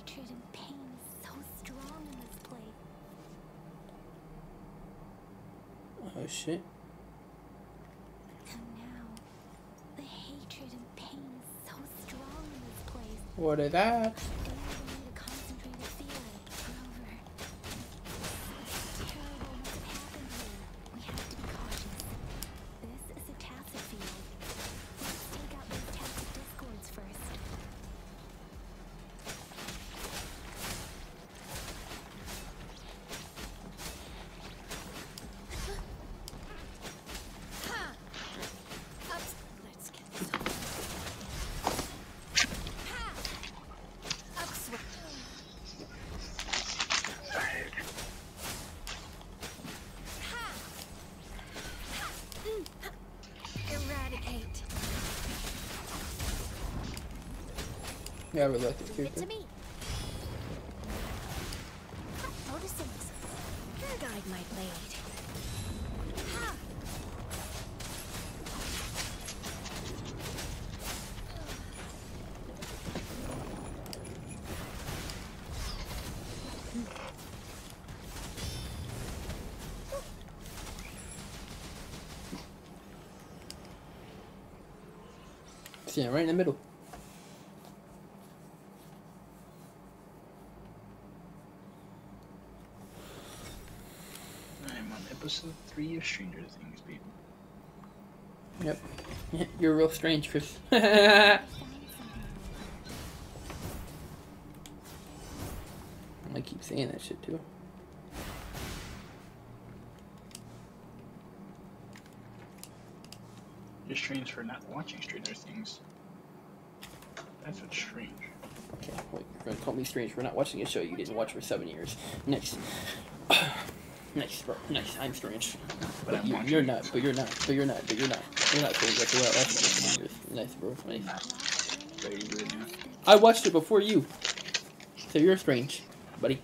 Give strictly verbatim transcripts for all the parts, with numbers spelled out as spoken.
hatred and pain is so strong in this place. Oh shit. And now, the hatred and pain is so strong in this place. What is that? We really need to concentrate and feel it. Grover. It's terrible what's happened here. We have to be cautious. This is a tacit field. Let's take out those tacit discords first. Let's get this over. Upswing. Eradicate. Yeah, we like this Leave it character. to me. Noticing. Your guide my blade. Ha! Yeah, right in the middle. I'm on episode three of Stranger Things, people. Yep. You're real strange, Chris. I keep saying that shit too. You're strange for not watching Stranger Things. That's what's strange. Okay, wait, you're gonna call me strange for not watching a show you didn't watch for seven years. Next. Nice, bro. Nice. I'm strange. But But I'm you, watching you're it. not. But you're not. But you're not. But you're not. You're not strange after what I watched for seven years. Nice, bro. Nice. Very good now. I watched it before you. So you're strange, buddy.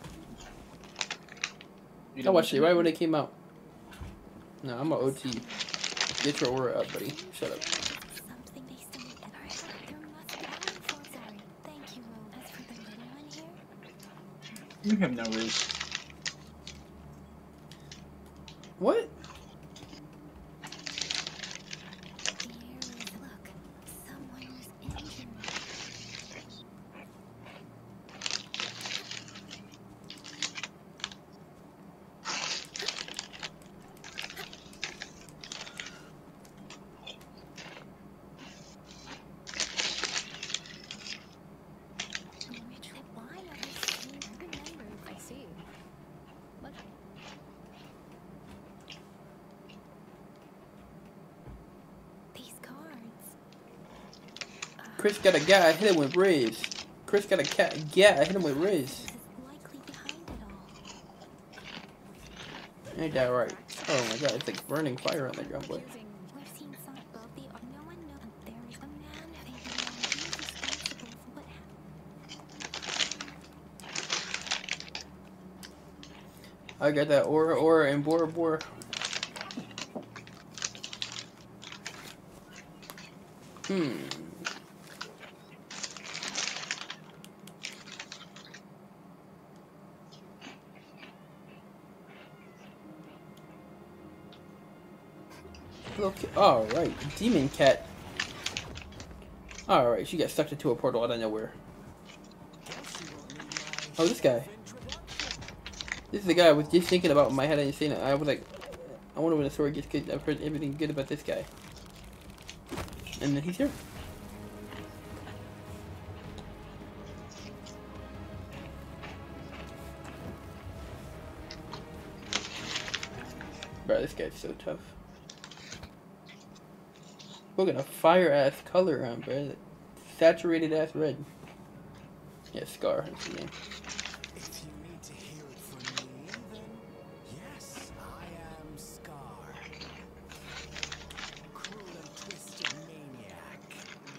You I don't watched watch it right when it came out. No, I'm a O T. Get your aura up, buddy. Shut up. Something they studied at our there must be one. Sorry. Thank you, Rose. As for the little one here, You have no risk. What? the air is look. Someone was injured. Which why are they seen? Remember, I see. What? These cards. Chris got a guy. I hit him with Riz. Chris got a cat. Yeah, I hit him with Riz. This is likely behind it all. Ain't that right? Oh my god, it's like burning fire on the ground, boy. We've seen some above the no one knows there is a man they know he's responsible for what happened. I got that aura, aura, and Bora Bora. Hmm. Okay. All right, Demon Cat. All right, she got sucked into a portal out of nowhere. Oh, this guy. This is the guy I was just thinking about in my head. I didn't see it. I was like, I wonder when the story gets good. I've heard everything good about this guy. And then he's here. Bro, this guy's so tough. Look at a fire ass color on, bro. Saturated ass red. Yeah, Scar. That's the name. If you need to hear it from me, then yes, I am Scar. Cruel and twisted maniac.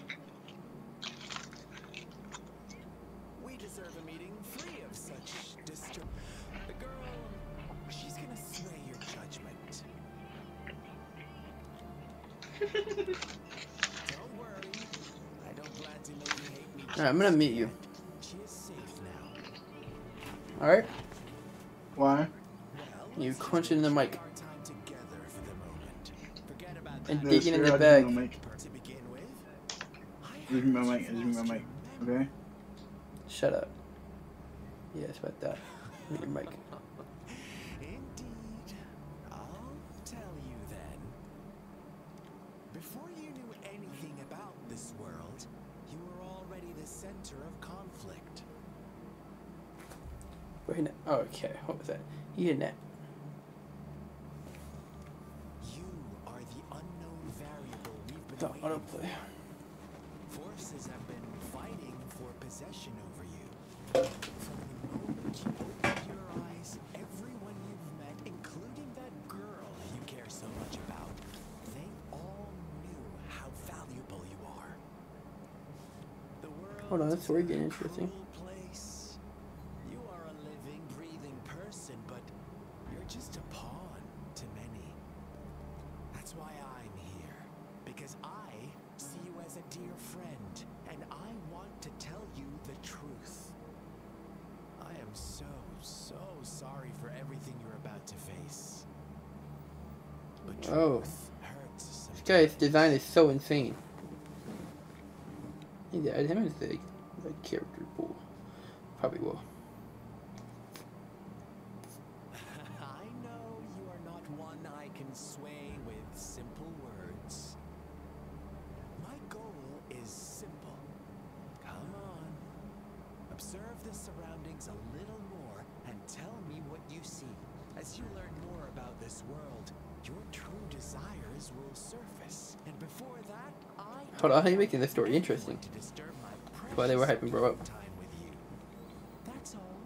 We deserve a meeting free of such disturb. The girl, she's gonna sway your judgment. Don't worry, I don't plan to make you hate me. Alright, I'm gonna meet you. She is safe Alright? Why? Well, You let's crunch just it in the enjoy mic. our time together for the moment. Forget about And that. dig Yes, it in sir, the I bag. do my mic. To begin with, I Give me my heard mic. you've Give me my lost mic. your memory. Okay. Shut up. Yes, about that. With your mic. Indeed. I'll tell you then. Before you knew anything about this world, you were already the center of conflict. Wait, no. Oh, okay. What was that? You did that. You are the unknown variable we've been The waiting autoplay. for. Forces have been fighting for possession over you. From the moment you opened your eyes, everyone you've met, including that girl you care so much about, they all knew how valuable you are. The world Hold on, that's where we're is a getting interesting. cruel place. You are a living, breathing person, but you're just a pawn to many. That's why I'm here, because I see you as a dear friend, and I want to tell you the truth. I am so, so sorry for everything you're about to face. But truth Oh. hurts This sometimes. guy's design is so insane. I need to add him as the, the character pool. Probably will. I know you are not one I can sway with simple words. My goal is simple. Come on. Observe the surroundings a little more and tell me what you see. As you learn more about this world, your true desires will surface. And before that, I Hold on, how are you don't making this story want interesting? anyone to disturb my That's why they were precious hyping bro up. time with you. That's all.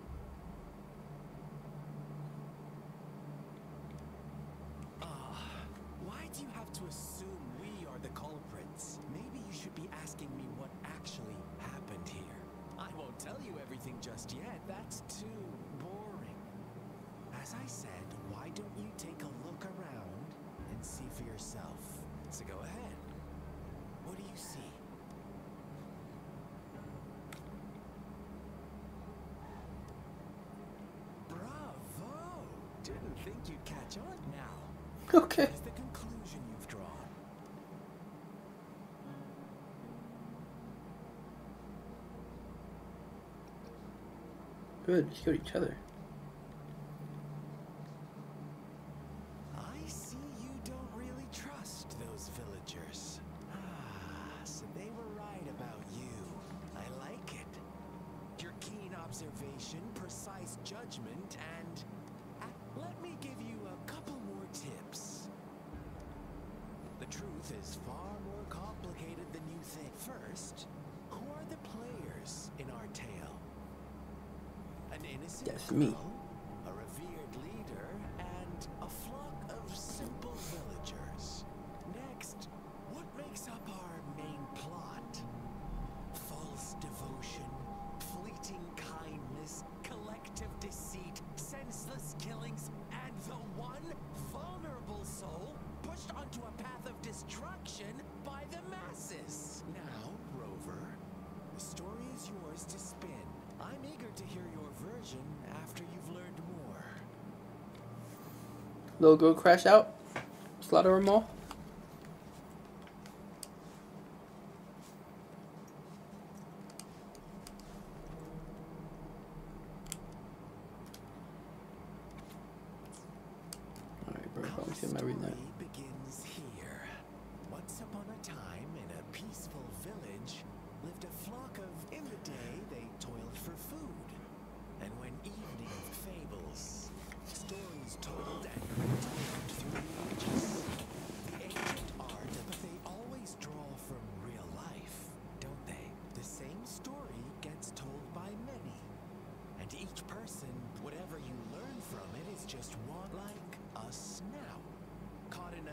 Ah, why do you have to assume we are the culprits? Maybe you should be asking me what actually happened here. I won't tell you everything just yet. That's too boring. As I said, why don't you take a look around and see for yourself? So go ahead. What do you see? Bravo! Didn't think you'd catch on now. Okay. What is the conclusion you've drawn? Good, just go to each other. I see you don't really trust those villagers. Ah, so they were right about you. I like it. Your keen observation, precise judgment, and uh, let me give you a couple more tips. The truth is far more complicated than you think. First, who are the players in our tale? An innocent That's me. girl, a revered leader, and a flock of simple villagers. Next, what makes up our main plot? False devotion, fleeting kindness, collective deceit, senseless killings, and the one vulnerable soul pushed onto a path of destruction by the masses. Now, Rover, the story is yours to spin. I'm eager to hear your version after you've learned more. Logo crash out. Slaughter them all. Alright, bro. Let me see. Am I reading that? Story begins here. Once upon a time, in a peaceful village, lived a flock of. In the day, they toiled for food, and when evening fables, stories told and retold through the ages. The ancient art, but they always draw from real life, don't they? The same story gets told by many, and each person, whatever you learn from it, is just one like us now, caught in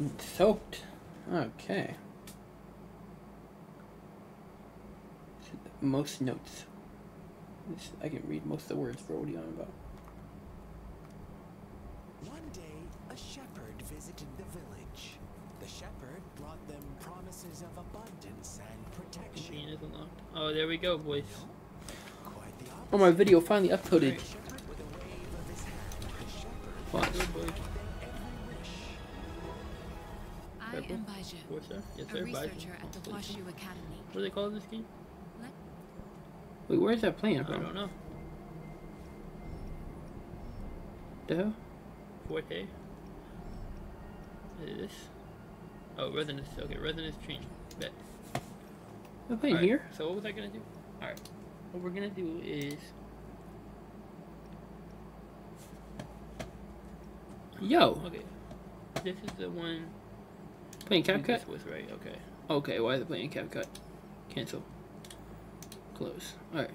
It's soaked. Okay. Most notes. This, I can read most of the words, bro. What are you on about? One day, a shepherd visited the village. The shepherd brought them promises of abundance and protection. Machine is unlocked. Oh, there we go, boys. Quite the opposite. Oh, my video finally uploaded. The shepherd, with a wave of his hand, the shepherd Watch. granted them every wish. I am Baija, Four star? Yes, a sir. Bye. researcher at the Huashu Academy. What do they call this game? What? Wait, where is that playing I from? don't know. The hell? Forte. What is this? Oh, resonance. Okay, resonance change. Bet. They're playing Alright, here? So what was I gonna do? Alright. What we're gonna do is Yo! okay. This is the one Playing we CapCut? just was right, okay. Okay, why is it playing CapCut? Cancel. Close. Alright.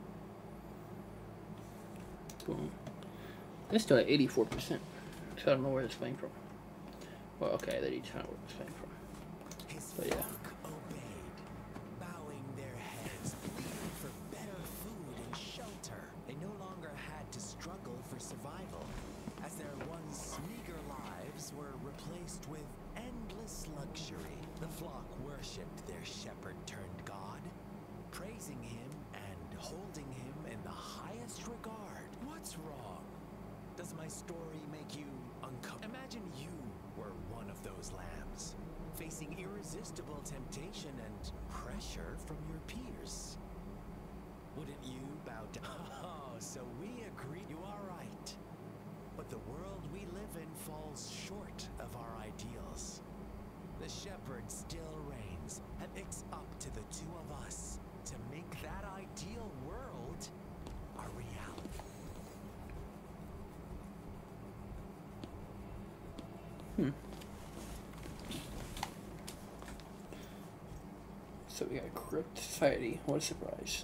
Boom. That's still at eighty-four percent. So I don't know where it's playing from. Well, okay, that each time where it's playing from. His But yeah. flock obeyed, bowing their heads, pleading for better food and shelter. They no longer had to struggle for survival, as their once meager lives were replaced with endless luxury. The flock worshipped their shepherd-turned-god, praising him and holding him in the highest regard. What's wrong? Does my story make you uncomfortable? Imagine you were one of those lambs, facing irresistible temptation and pressure from your peers. Wouldn't you bow down? Oh, so we agree. You are right. But the world we live in falls short of our ideals. The shepherd still reigns, and it's up to the two of us to make that ideal world a reality. Hmm. So we got a corrupt society. What a surprise.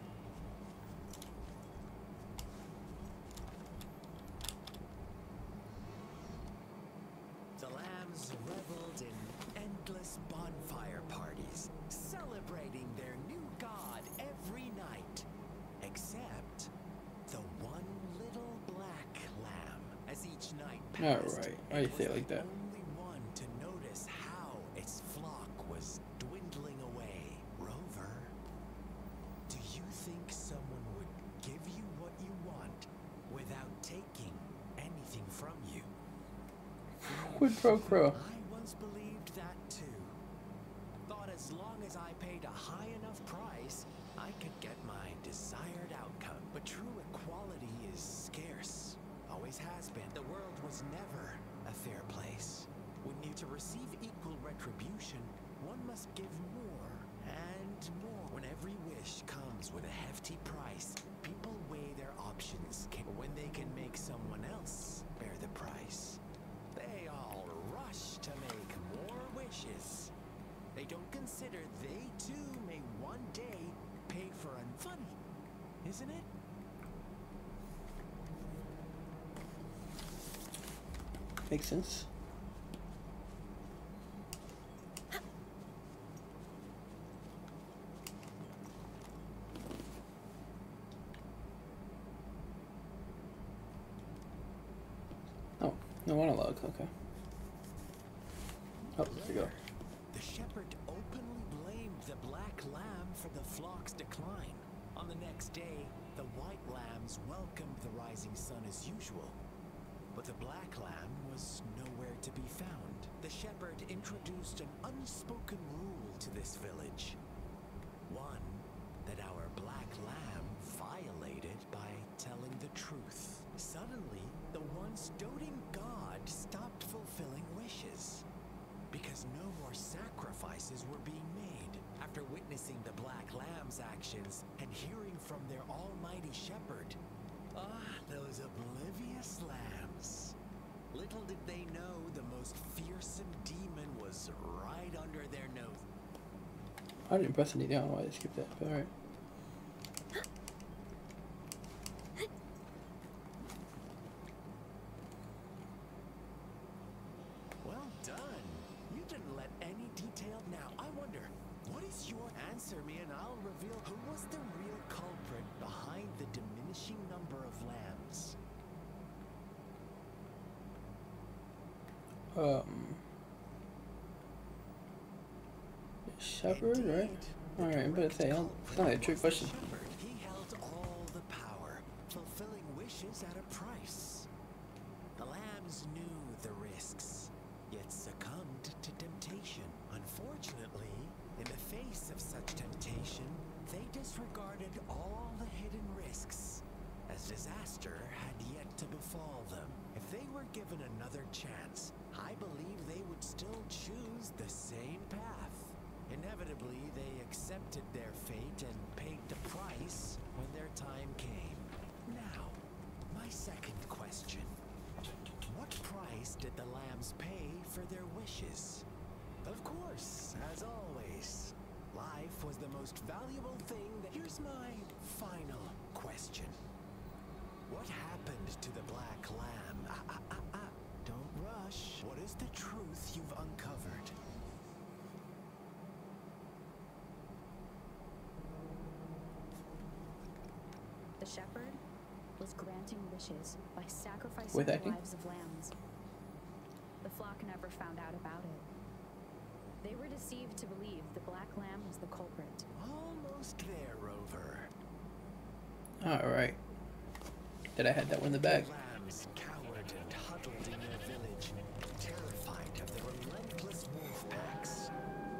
The lambs reveled in endless bonfire parties, celebrating their new god every night, except the one little black lamb. As each night passed, Alright, why you say it like that? only one to notice how its flock was dwindling away. Rover, do you think someone would give you what you want without taking anything from you? Quid pro quo. I once believed that too. Thought as long as I paid a high enough price, I could get my desired outcome. But true equality is scarce. Always has been. The world was never a fair place. When you to receive equal retribution, one must give more and more. When every wish comes with a hefty price, people weigh their options. When they can make someone else bear the price, they all rush to make more wishes. They don't consider they too may one day pay for unfunny, isn't it? Makes sense. Oh, no monologue, okay. Oh, there we go. The shepherd openly blamed the black lamb for the flock's decline. On the next day, the white lambs welcomed the rising sun as usual. But the black lamb was nowhere to be found. The shepherd introduced an unspoken rule to this village. One that our black lamb violated by telling the truth. Suddenly, the once doting god stopped fulfilling wishes, because no more sacrifices were being made. After witnessing the black lamb's actions and hearing from their almighty shepherd, ah, those oblivious lambs. Little did they know the most fearsome demon was right under their nose. I didn't press anything. I don't know why I skipped that, but alright. Well done, detailed now. I wonder, what is your answer me and I'll reveal who was the real culprit behind the diminishing number of lambs. Um, shepherd, right? All right, I'm about to say, it's not a trick question. Shepherd, he held all the power, fulfilling wishes at a price. The lambs knew the risks, yet succumbed to temptation. Unfortunately, in the face of such temptation, they disregarded all the hidden risks, as disaster had yet to befall them. If they were given another chance, I believe they would still choose the same path. Inevitably, they accepted their fate and paid the price when their time came. Now, my second question. What price did the lambs pay for their wishes? Of course, as always, life was the most valuable thing. That Here's my final question. What happened to the black lamb? Ah, ah, ah, ah. Don't rush. What is the truth you've uncovered? The shepherd was granting wishes by sacrificing With the acting? lives of lambs. The flock never found out about it. They were deceived to believe the black lamb was the culprit. Almost there, Rover. All right. Did I had that one in the bag? The lambs cowered and huddled in their village, terrified of the relentless wolf packs.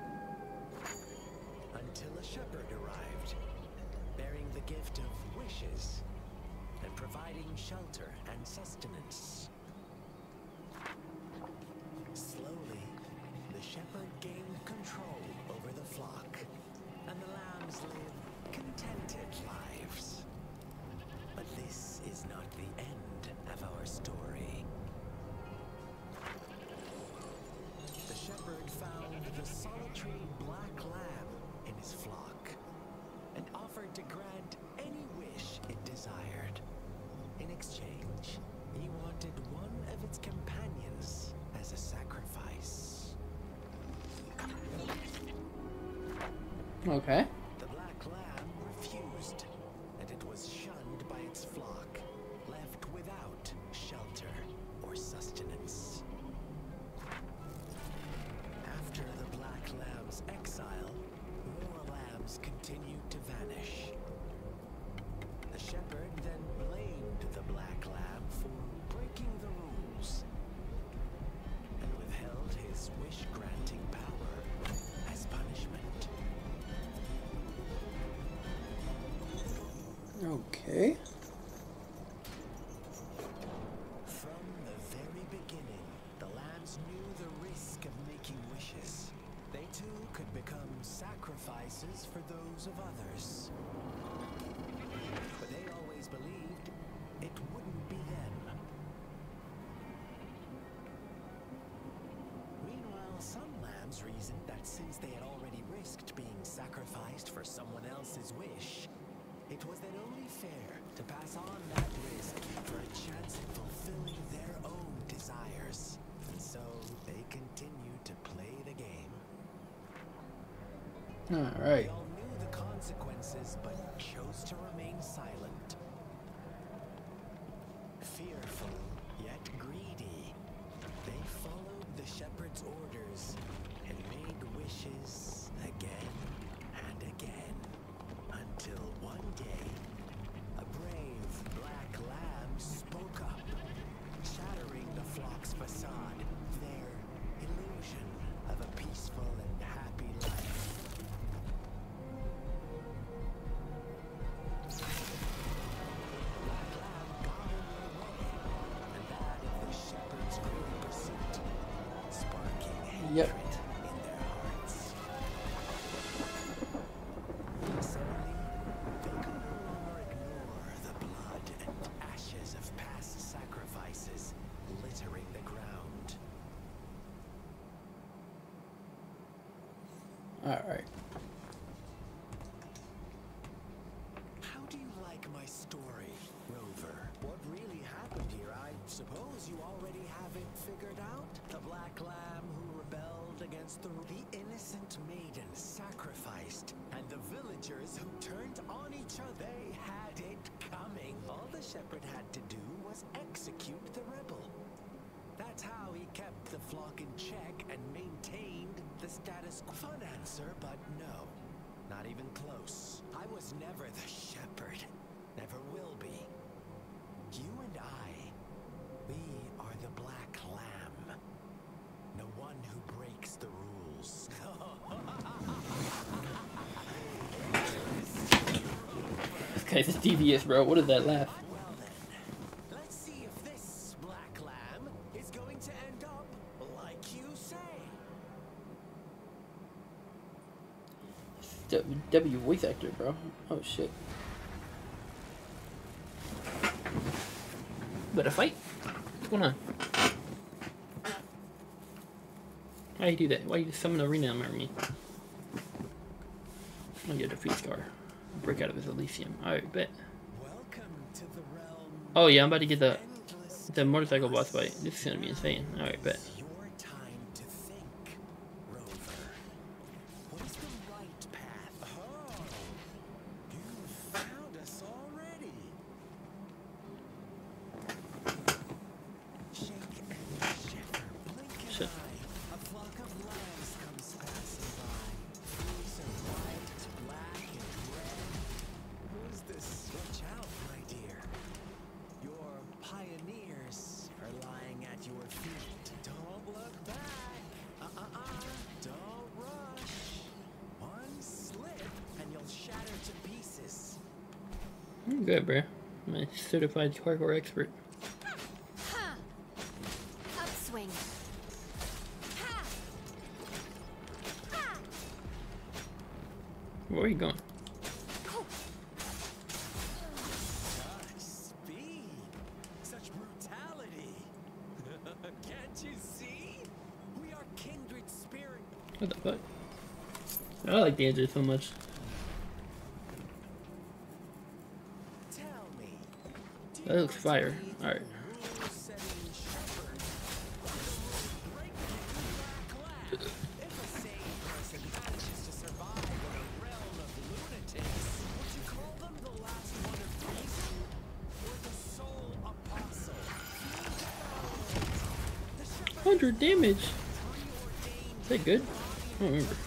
Until a shepherd arrived, bearing the gift of wishes and providing shelter and sustenance. Slowly, the shepherd gained control over the flock, and the lambs lived contented lives. But this is not the end of our story. The shepherd found the solitary black lamb in his flock and offered to grant any wish it desired. In exchange, he wanted one of its companions as a sacrifice. Okay. The black lamb refused, and it was shunned by its flock, left without shelter or sustenance. After the black lamb's exile, more lambs continued to vanish. The shepherd then blamed the black lamb for breaking the rules and withheld his wish-granting power as punishment. Okay. From the very beginning, the lambs knew the risk of making wishes. They too could become sacrifices for those of others. But they always believed it wouldn't be them. Meanwhile, some lambs reasoned that since they had already risked being sacrificed for someone else's wish, it was then only fair to pass on that risk for a chance at fulfilling their own desires. And so they continued to play the game. All right. They all knew the consequences, but chose to remain silent. Fearful, yet greedy, they followed the shepherd's orders and made wishes again and again. Until one day, a brave black lamb spoke up, shattering the flock's facade, their illusion of a peaceful and happy life. The black lamb got in their way, and that of the shepherd's great pursuit, sparking hatred Yep. in their hearts. Suddenly, they could no longer ignore the blood and ashes of past sacrifices littering the ground. All right. How do you like my story, Rover? What really happened here? I Suppose you already have it figured out? The black lamb who rebelled against the, the innocent maiden sacrificed, and the villagers who turned on each other. They had it coming. All the shepherd had to do was execute the rebel. That's how he kept the flock in check and maintained the status quo. Fun answer, but no. Not even close. I was never the shepherd. Never will be. You and I, we are the black lamb. No one who breaks the rules. This guy's just devious, bro. What is that laugh? Well then, let's see if this black lamb is going to end up like you say. W, w voice actor, bro. Oh shit. Better fight. What's going on? Why you do that? Why you just summon Arena on me? Oh, you defeat Scar. Break out of his Elysium. Alright, bet. Welcome to the realm. Oh yeah, I'm about to get the Endless the motorcycle boss fight. This is gonna be insane. Alright, bet. It's your time to think, Rover. What is the right path? Oh, you found us already. Shake and shiver, blink an Shit. eye. A flock of lambs comes passing by. Fleece and white, black and red. Who's this? Watch out, my dear. Your pioneers are lying at your feet. Don't look back. Uh-uh-uh. Don't rush. One slip and you'll shatter to pieces. I'm good, bro. I'm a certified hardcore expert. Ha! Upswing. Ha! Ha! Where are you going? Such speed. Such brutality. Can't you see? We are kindred spirit. What the fuck? I like the engine so much. Tell me. do That you looks want to fire. be the Alright. rule-setting shepherd or the rule-breaking black lamb? If a sane person manages to survive in a realm of lunatics, would you call them the last one of reason or the sole apostle? The shepherd one hundred damage. preordained Is that good? I don't remember.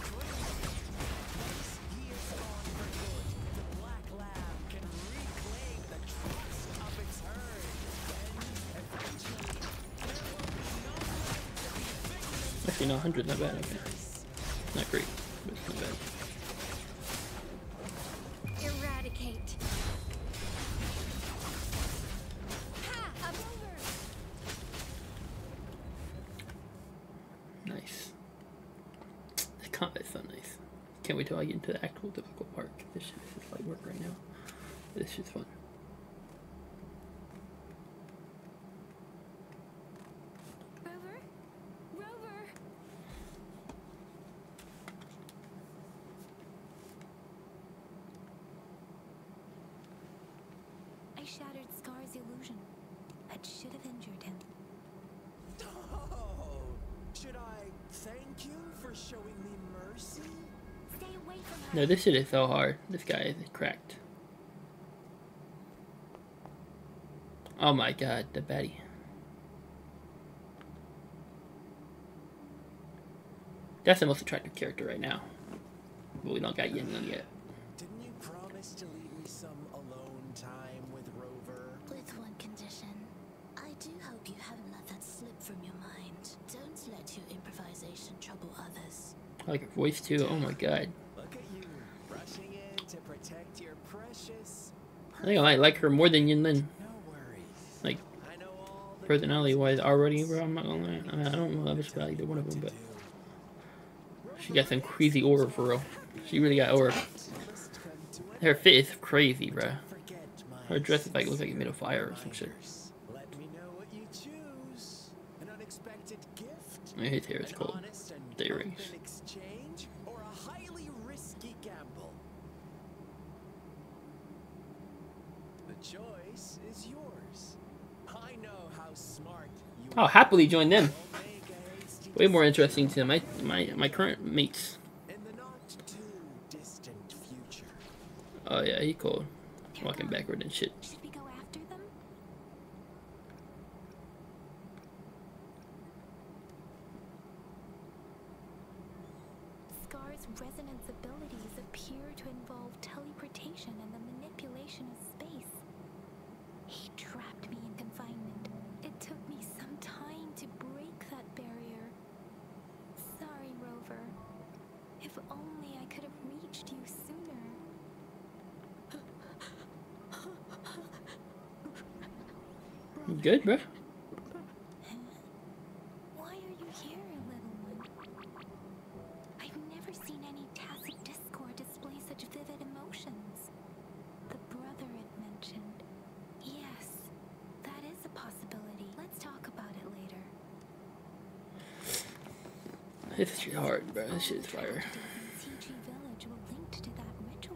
he is gone for good. The black lamb can reclaim the trust of its herd. Then, eventually, there will be no right to be victims. Actually, no, one hundred, not bad. Okay. Not great, but it's not bad. Eradicate. Ha! Up over. Nice. The combat's so nice. Can't wait till I get into the actual difficult part. This shit is just like work right now. This shit's fun. Rover? Rover! I shattered Scar's illusion. That should have injured him. Oh, should I thank you for showing me mercy? Stay away from her. No, this shit is so hard. This guy is cracked. Oh my god, the baddie. That's the most attractive character right now. But we don't got Yin Lin yet. Didn't you promise to leave me some alone time with Rover? With one condition. I do hope you haven't let that slip from your mind. Don't let your improvisation trouble others. I like her voice too. Oh my god. Look at you, rushing in to protect your precious. I think I might like her more than Yin Lin. No worries. Like, I know all the personality wise already, bro. I'm not gonna lie. I, mean, I don't know that much about either one of them, but she got some crazy aura for real. She really got aura. Her fit is crazy, bro. Her dress is like looks like it made of fire or some shit. Let me know what you choose. An unexpected gift, I mean, his hair is an cool. honest and The earrings. open exchange, or a highly risky gamble. The choice is yours. I know how smart I'll happily join them. Way more interesting to my my my current mates. In the not too distant future. Oh yeah, he cold. Walking backward and shit. Should we go after them? Scar's resonance abilities appear to involve teleportation and the manipulation of space. He trapped me in confinement. It took me some time to break that barrier. Sorry, Rover. If only I could have reached you sooner. You good, bro? Why are you here, little one? I've never seen any tacit discord display such vivid emotions. The brother it mentioned. Yes, that is a possibility. Let's talk about it later. This shit hard, bro. This shit is fire. T G village were linked to that ritual.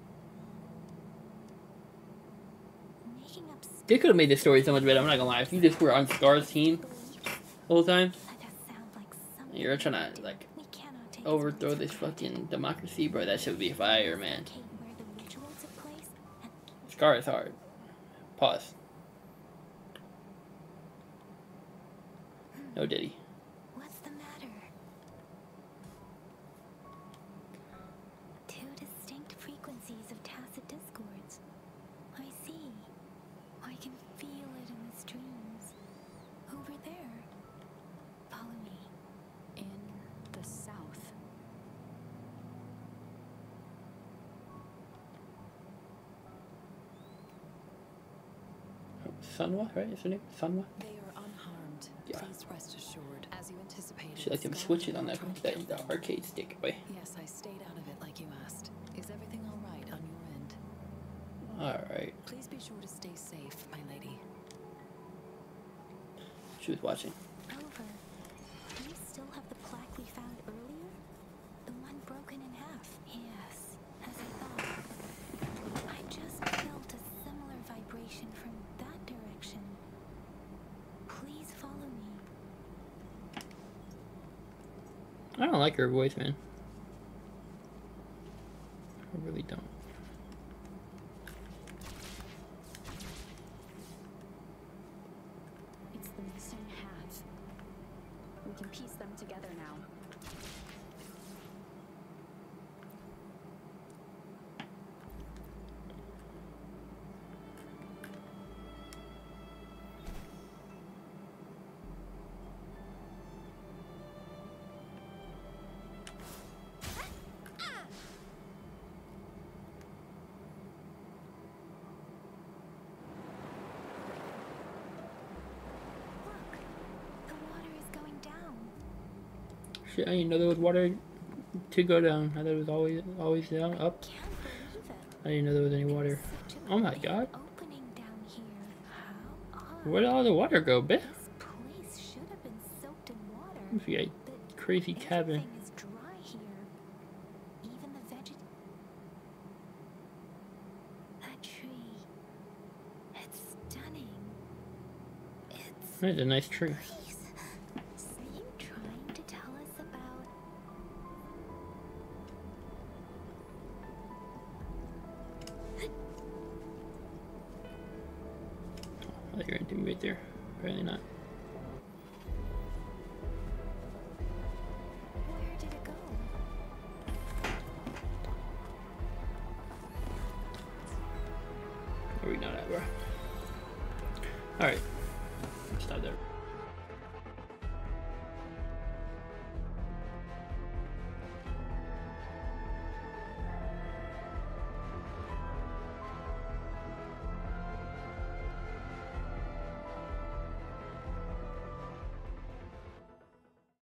Making up They could have made this story so much better. I'm not gonna lie. If you just were on Scar's team the whole time, That does sound like something you're trying we to do. like We cannot take overthrow his this word for it. fucking democracy, bro. That should be fire, man. Indicate where the ritual took place and Scar is hard. Pause. No Diddy. what's the matter? Two distinct frequencies of tacit discords. I see. I can feel it in the streams. Over there. Follow me. In the south. Sunwa, right? Is her name Sunwa? They are unharmed. Yeah. Please rest assured. As you anticipated. She like them Scar switching on will that, try to that kill the them. arcade stick, boy. Yes, I stayed out of it like you asked. Is everything all right on your end? Alright. Please be sure to stay safe, my lady. She was watching. Rover, do you still have the plaque we found earlier? The one broken in half? Yes, as I thought. I just felt a similar vibration from that direction. Please follow me. I don't like her voice, man. I really don't. It's the missing half. We can piece them together now. Look, the water is going down. Shit, I didn't know there was water to go down. I thought it was always always down, up. Can't believe it. I didn't know there was any There's water. such a Oh my big god. opening down here. How odd. Where did all the water go, bitch? This place should have been soaked in water. Must be a But crazy cabin. everything is dry here. Even the veget. That tree. It's stunning. It's. That's a nice tree. Please. Are you trying to tell us about? Oh, you're into me right there. Apparently not. Where did it go? Where we not at, bro? Alright. Stop there.